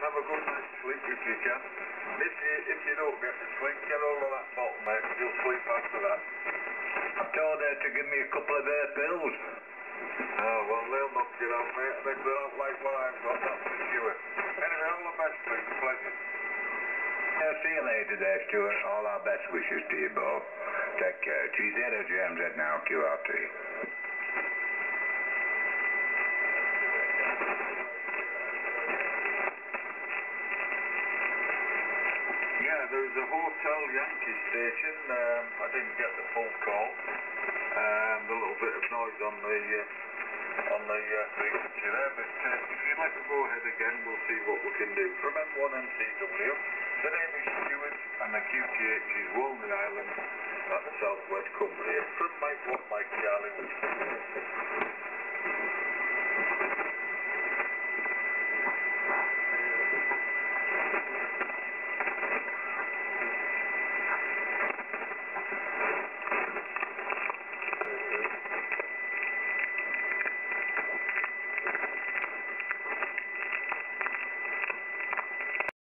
have a good night's sleep if you can. If you don't get to sleep, get hold of that bottle, mate, because you'll sleep after that. I've told her to give me a couple of her pills. Oh, well, they'll knock you out, mate, and if they don't like what I've got, that's for sure. Anyway, all the best, please. Pleasure. See you later there, Stuart. All our best wishes to you both. Take care. She's here at James at now, QRT. Yeah, there's a Hotel Yankee station. I didn't get the full call. A little bit of noise on the frequency there, but if you'd like to go ahead again, we'll see what we can do. From M1MCW, the name is Stuart, and the QTH is Walney Island at the Southwest Cumbria. From Mike 1 Mike Charlie.